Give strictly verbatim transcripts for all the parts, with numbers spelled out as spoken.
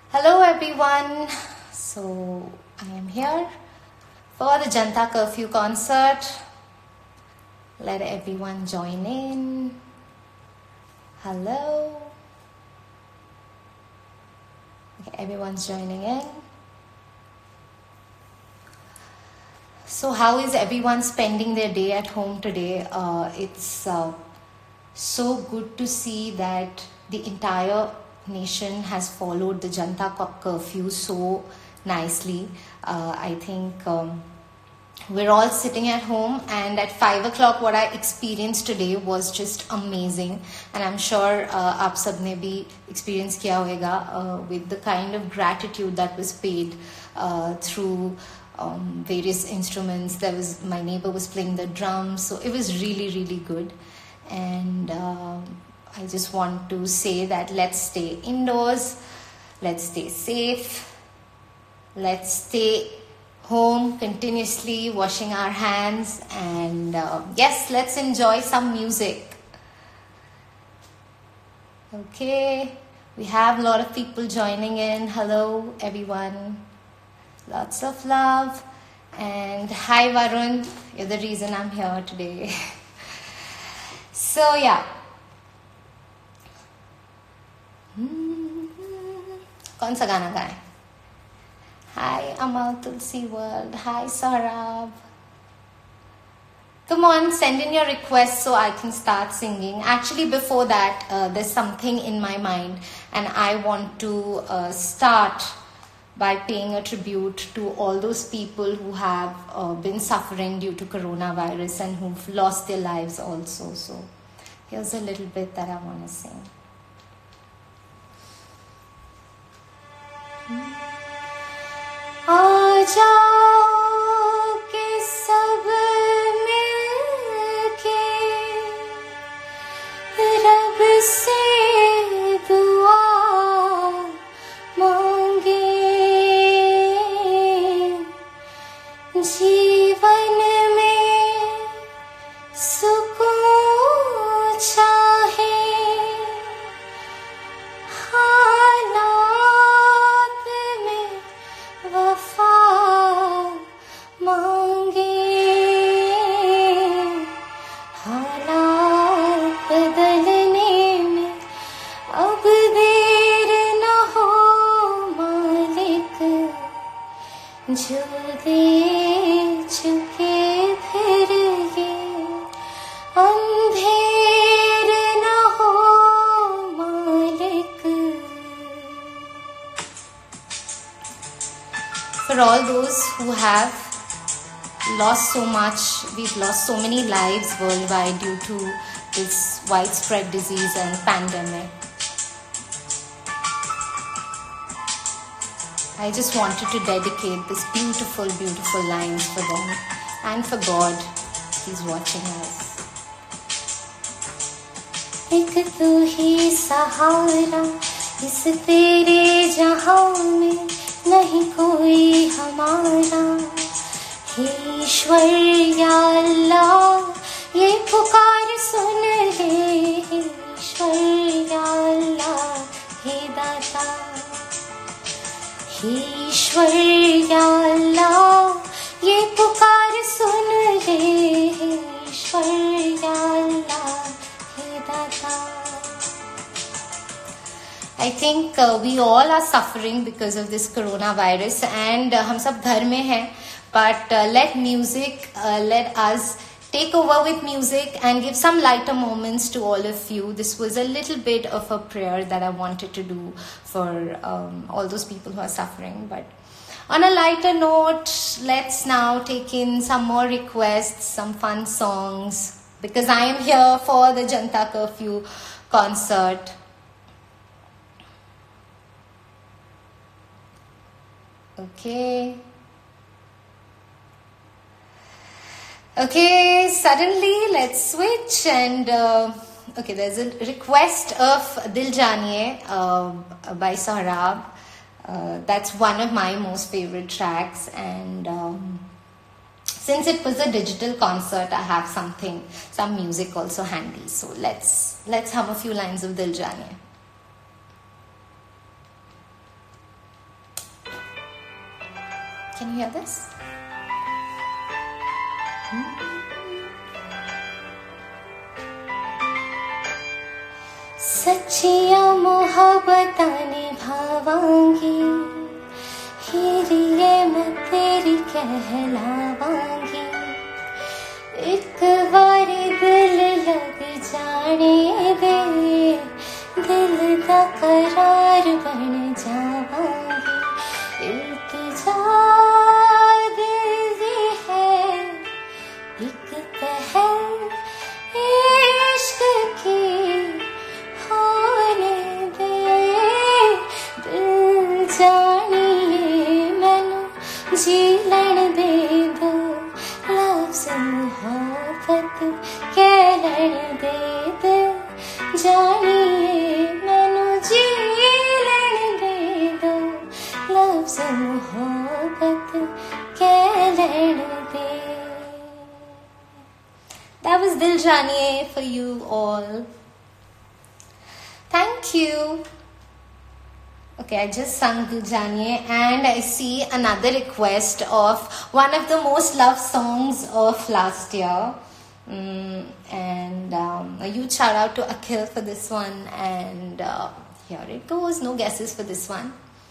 Hello everyone, so I am here for the Janta Curfew concert. Let everyone join in. Hello. Okay, everyone's joining in. So how is everyone spending their day at home today? Uh, it's uh, so good to see that the entire nation has followed the Janta Curfew so nicely. Uh, I think um, we're all sitting at home, and at five o'clock what I experienced today was just amazing, and I'm sure uh, aap sab ne bhi experience kiya hoga uh, with the kind of gratitude that was paid uh, through um, various instruments. There was, my neighbor was playing the drums, so it was really really good. And uh, I just want to say that let's stay indoors, let's stay safe, let's stay home continuously washing our hands, and uh, yes, let's enjoy some music. Okay, we have a lot of people joining in. Hello everyone, lots of love, and hi Varun, you're the reason I'm here today. So yeah, कौन सा गाना गाएं? Hi Amal Tulsi World. Hi Saurabh. Come on, send in your requests so I can start singing. Actually, before that, uh, there's something in my mind, and I want to uh, start by paying a tribute to all those people who have uh, been suffering due to coronavirus and who've lost their lives also. So here's a little bit that I want to sing. आ जाओ कि सब मिलके रब से दुआ मांगे, जीवन में सुकून चाहे, वफा मांगे, हालात बदलने में अब देर न हो मालिक, जो दे चुके फिर ये अंधेर न हो मालिक. For all those who have lost so much, we've lost so many lives worldwide due to this widespread disease and pandemic. I just wanted to dedicate this beautiful, beautiful lines for them and for God. He's watching us. एक तू ही सहारा इस तेरे जहां में, नहीं कोई हमारा. हे ईश्वर या अल्लाह ये पुकार सुन ले, हे ईश्वर या अल्लाह हे दाता, हे ईश्वर या अल्लाह ये पुकार सुन ले, हे ईश्वर या अल्लाह हे दाता. I think uh, we all are suffering because of this coronavirus, and uh, हम सब घर में हैं, but uh, let music, uh, let us take over with music and give some lighter moments to all of you. This was a little bit of a prayer that I wanted to do for um, all those people who are suffering. But on a lighter note, let's now take in some more requests, some fun songs, because I am here for the Janta Curfew concert. Okay. Okay, suddenly let's switch, and uh, okay, there's a request of Dil Janiye uh, by Saurabh. Uh, that's one of my most favorite tracks, and um, since it was a digital concert, I have something, some music also handy. So let's let's hum a few lines of Dil Janiye. Can you hear this? सच्चिया मोहब्बतां निभावांगी, हीरिए मैं तेरी कहलावांगी। एक बारी दिल लग जाने दे, दिल दा करार बन जावांगी। इल्तिजा दिल दी है एक पहल इश्क की होने दे। दिल जानिए मैनू जी लैण दे दो, लफ्ज़ मोहब्बत कह लैण दे दो। जानिए मैनू जी लैण दे दो, लफ्ज़ मोहब्बत कह लैण दे। That was Dil Janiye for you all. Thank you. Okay, I just sung Dil Janiye and I see another request of one of the most loved songs of last year. Mm, and um, a huge shout out to Akhil for this one. And uh, here it goes. No guesses for this one.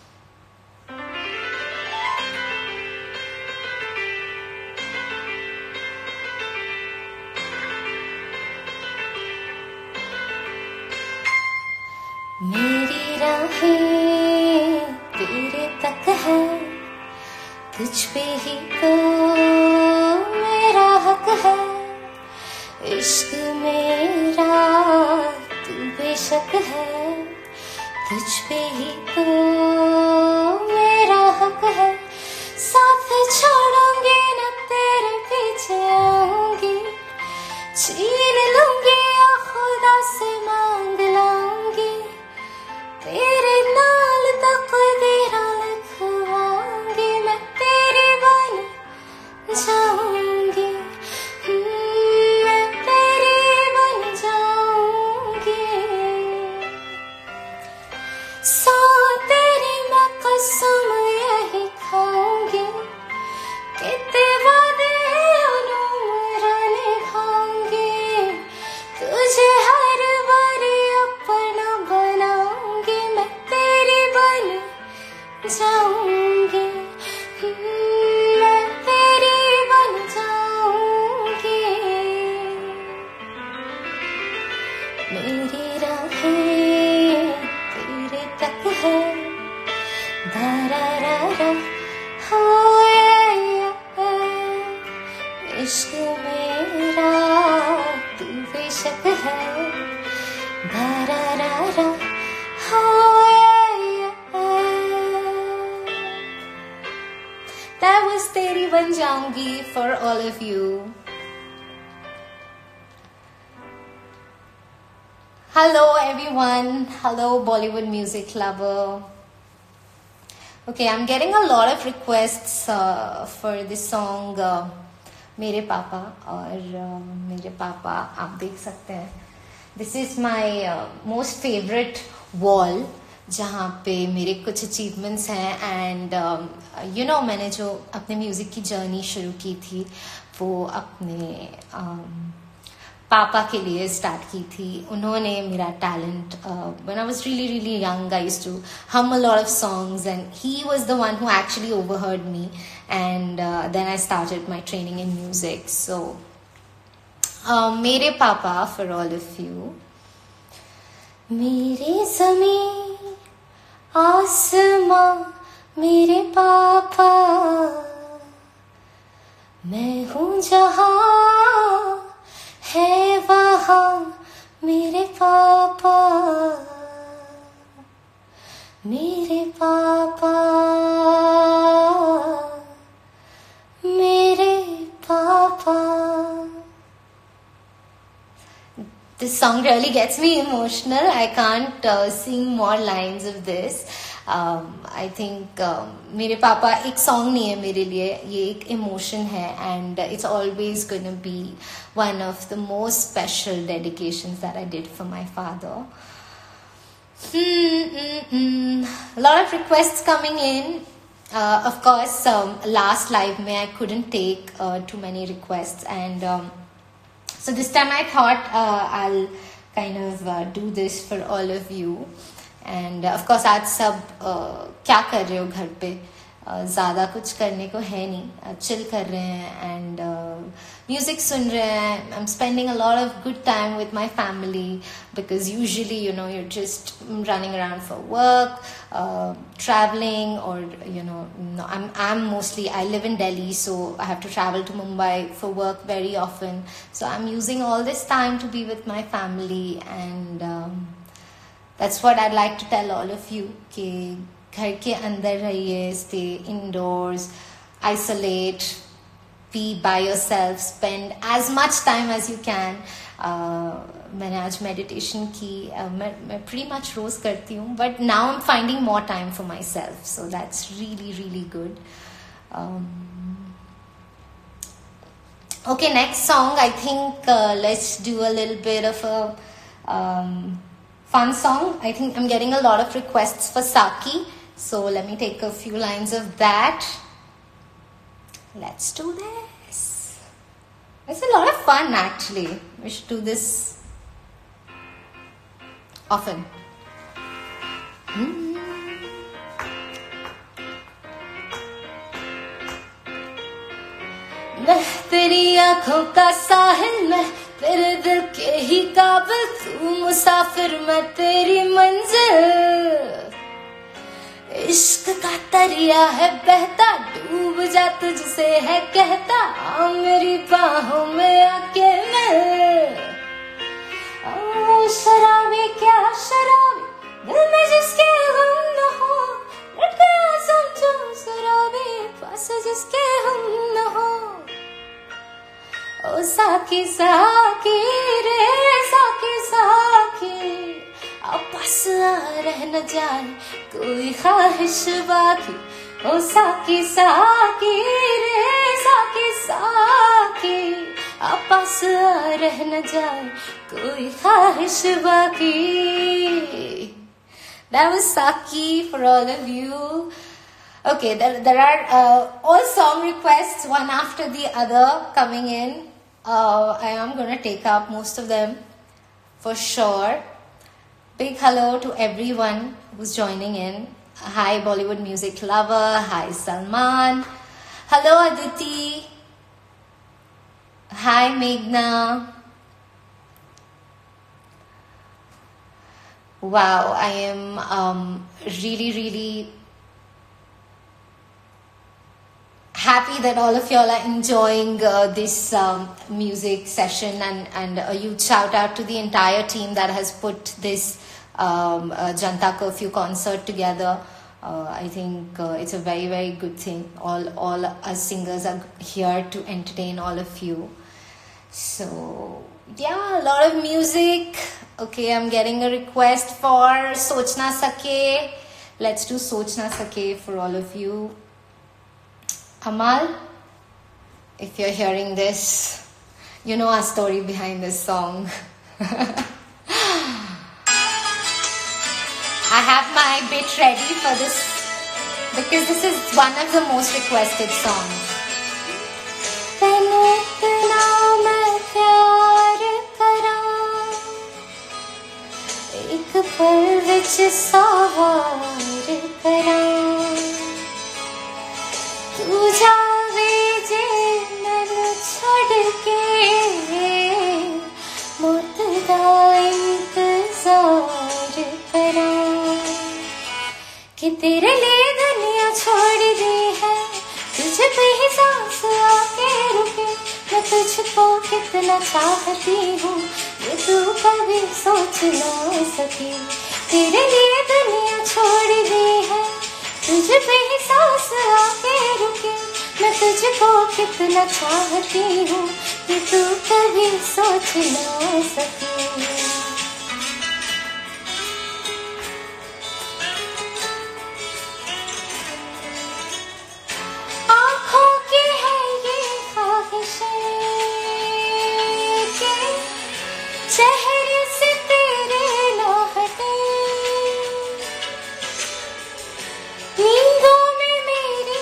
मेरी राहें तेरे तक है, तुझ पे ही तो मेरा हक है। इश्क मेरा तू बेशक है, तुझ पे ही तो मेरा हक है। साथ छोड़ूंगी न तेरे पीछे आऊंगी, छीन लूंगी या खुदा से मांग लाऊंगी। तेरे नाल तकदीरां लिखवाऊंगी, मैं तेरी बन जाऊंगी। मैं तेरी बन जाऊंगी। सौ तेरी मैं कसम यही खाऊंगी, कितने वादे उन्होंने निभाऊंगी। तुझे हर बारी अपना बनाऊंगी, मैं तेरी बन जाऊंगी। मैं तेरी बन जाऊंगी। मेरी राहें तेरे तक है, धरा हो इश्क मेरा तू बेशक है। धरा हो That was तेरी बन जाऊंगी for all of you. Hello everyone. Hello Bollywood music lover. Okay, I'm getting a lot of requests uh, for this song uh, मेरे पापा। और uh, मेरे पापा आप देख सकते हैं, this is my most favourite wall जहाँ पे मेरे कुछ अचीवमेंट्स हैं। एंड यू नो मैंने जो अपने म्यूज़िक की जर्नी शुरू की थी वो अपने um, पापा के लिए स्टार्ट की थी। उन्होंने मेरा talent when I was really really young I used to hum a lot of songs and he was the one who actually overheard me and uh, then I started my training in music. So uh, मेरे पापा for all of you. मेरे ज़मीं आसमां मेरे पापा, मैं हूँ जहाँ है वहाँ मेरे पापा। मेरे पापा मेरे पापा। This song really gets me emotional. I can't uh, sing more lines of this. Um, I think uh, मेरे पापा एक song नहीं है मेरे लिए, ये एक emotion है and it's always gonna be one of the most special dedications that I did for my father. Hmm, mm, mm. A lot of requests coming in. uh, of course, um, last live में I couldn't take uh, too many requests, and um, so this time I thought uh, I'll kind of uh, do this for all of you. And uh, of course आज सब uh, क्या कर रहे हो घर पे? uh, ज़्यादा कुछ करने को है नहीं, चिल uh, कर रहे हैं एंड म्यूजिक सुन रहे हैं. I am spending a lot of good time with my family because usually you know you're just running around for work, uh, traveling, or you know no, I'm I'm mostly I live in Delhi, so I have to travel to Mumbai for work very often. So I'm using all this time to be with my family, and um, that's what I'd like to tell all of you. कि घर के अंदर रहिए, stay indoors, isolate, be by yourself, spend as much time as you can. uh, मैंने आज meditation की, uh, मैं मैं pretty much रोज करती हूँ, but now I'm finding more time for myself, so that's really really good. um, okay, next song, I think uh, let's do a little bit of a um, fun song. I think I'm getting a lot of requests for Saki, so let me take a few lines of that. Let's do this. It's a lot of fun, actually. We should do this often. Hmm. मैं तेरी आंखों का साहिल, मैं तेरे दिल के ही काबिल, तू मुसाफिर मैं तेरी मंजिल. इश्क का दरिया है बहता, डूब जा तुझसे है कहता, आ मेरी बाहों में आके मिल. ओ शराबी क्या शराबी, दिल में जिसके हम न हो, लट गया समझो शराबी, पास जिसके हम न हो. ओ साकी साकी रे साकी साकी, आपस रह न जाए कोई ख्वाहिश बाकी. ओ साकी साकी रे साकी साकी, आपस रह न जाए कोई ख्वाहिश बाकी. That was Saki for all of you. Okay, there, there are uh, all song requests one after the other coming in. Uh, I am going to take up most of them for sure. Big hello to everyone who's joining in. Hi Bollywood music lover. Hi Salman. Hello Aditi. Hi Meghna. Wow, I am um, really, really happy that all of y'all are enjoying uh, this um, music session, and, and a huge shout out to the entire team that has put this um, uh, Janta Curfew concert together. Uh, I think uh, it's a very, very good thing. All, all us singers are here to entertain all of you. So, yeah, a lot of music. Okay, I'm getting a request for Sochna Sake. Let's do Sochna Sake for all of you. Amal, if you're hearing this, you know our story behind this song. I have my bit ready for this because this is one of the most requested songs. तू जावे जे मैनू छड़ के, मौत दा इंतजार करां. कि तेरे लिए दुनिया छोड़ दी है, तुझ पे ही सांस आके रुके. मैं तुझको कितना चाहती हूँ, ये तू कभी सोच ना सकी. तेरे लिए दुनिया छोड़ दी है, तुझ पे ही सांस आके रुके. मैं तुझको कितना चाहती हूँ, कि तू कभी सोच ना सके. आँखों की है ये ख्वाहिशें कि चेहरे से तेरे ना हटे. नींदों में मेरे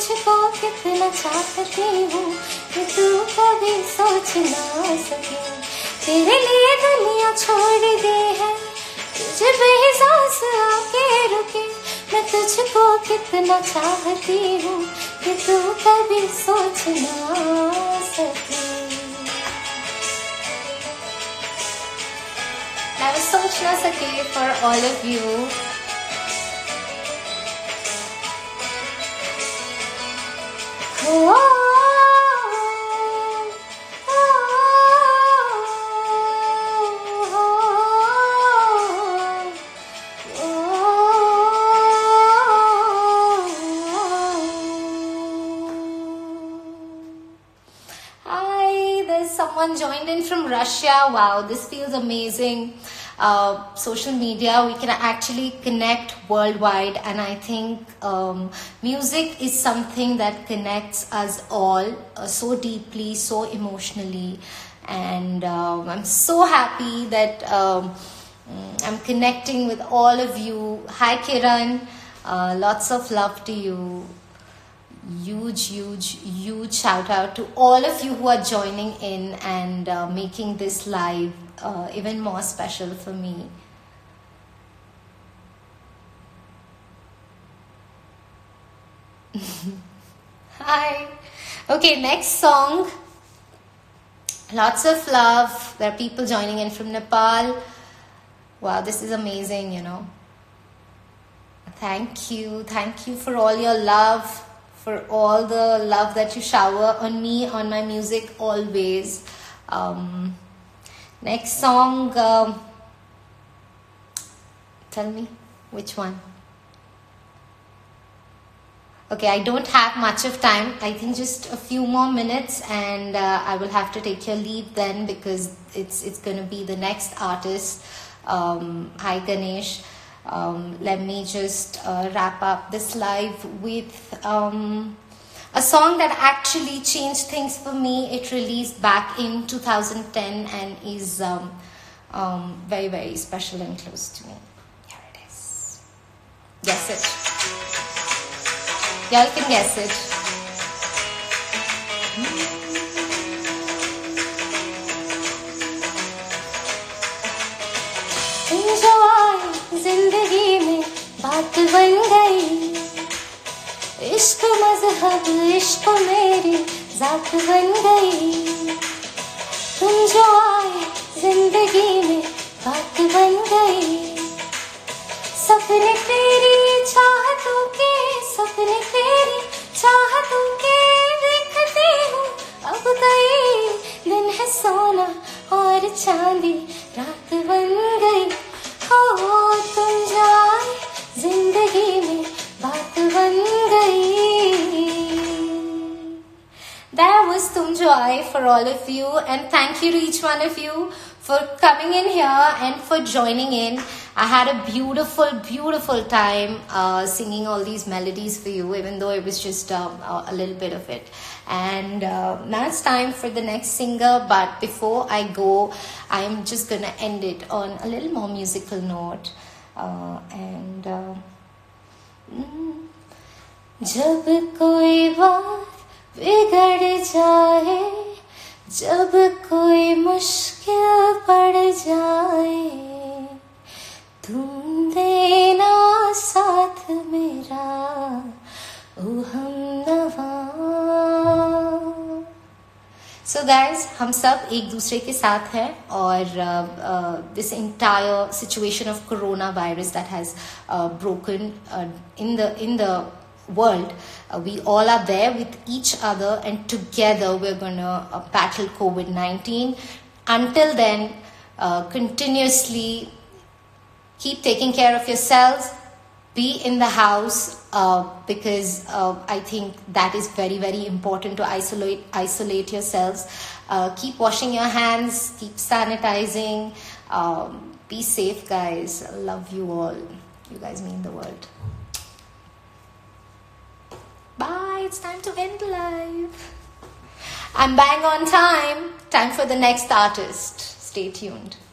तुझको कितना चाहती हूँ कि तू कभी सोच ना सके। तेरे लिए दुनिया छोड़ दी है, तुझे बेहिसास आके रुके। मैं तुझको कितना चाहती हूँ कि तू कभी सोच ना सके। मैं भी सोच ना सके for all of you. Oh, oh, oh, Hi, there's someone joined in from Russia. Wow, this feels amazing. Uh, social media, we can actually connect worldwide, and I think um, music is something that connects us all uh, so deeply, so emotionally, and um, I'm so happy that um, I'm connecting with all of you. Hi Kiran, uh, lots of love to you. Huge, huge, huge shout out to all of you who are joining in and uh, making this live uh, even more special for me. Hi. Okay, next song. Lots of love. There are people joining in from Nepal. Wow, this is amazing, you know. Thank you. Thank you for all your love, for all the love that you shower on me, on my music, always. Um, next song, um, tell me which one. Okay, I don't have much of time. I think just a few more minutes, and uh, I will have to take your leave then, because it's it's going to be the next artist. Um, hi Ganesh. Um, let me just uh, wrap up this live with um, a song that actually changed things for me. It released back in two thousand ten and is um, um, very, very special and close to me. Here it is. Guess it. Y'all can guess it. Enjoy जिंदगी में बात बन गई, इश्क मजहब इश्क मेरी जात बन गई। तुम जो आए जिंदगी में बात बन गई, सपने तेरी चाहतों के, सपने तेरी चाहतों के देखते हूँ अब कई दिन है सोना और चांदी रात बन गई। हो तुम जाए जिंदगी में बात बन गई। That was Tum Jo Aaye for all of you, and thank you to each one of you for coming in here and for joining in. I had a beautiful, beautiful time uh, singing all these melodies for you, even though it was just um, a little bit of it. And uh, now it's time for the next singer, but before I go, I'm just going to end it on a little more musical note. Uh, and uh, mm, जब कोई बात बिगड़ जाए, जब कोई मुश्किल पड़ जाए, तुम देना साथ मेरा ओ हमनवा। So guys, हम सब एक दूसरे के साथ हैं, और uh, uh, this entire situation of coronavirus that has uh, broken uh, in the in the world, uh, we all are there with each other, and together we're gonna uh, battle COVID nineteen. Until then, uh, continuously keep taking care of yourselves, be in the house, uh, because uh, I think that is very, very important, to isolate isolate yourselves. Uh, keep washing your hands, keep sanitizing, um, be safe guys. Love you all. You guys mean the world. Bye, it's time to end live. I'm bang on time. Time for the next artist. Stay tuned.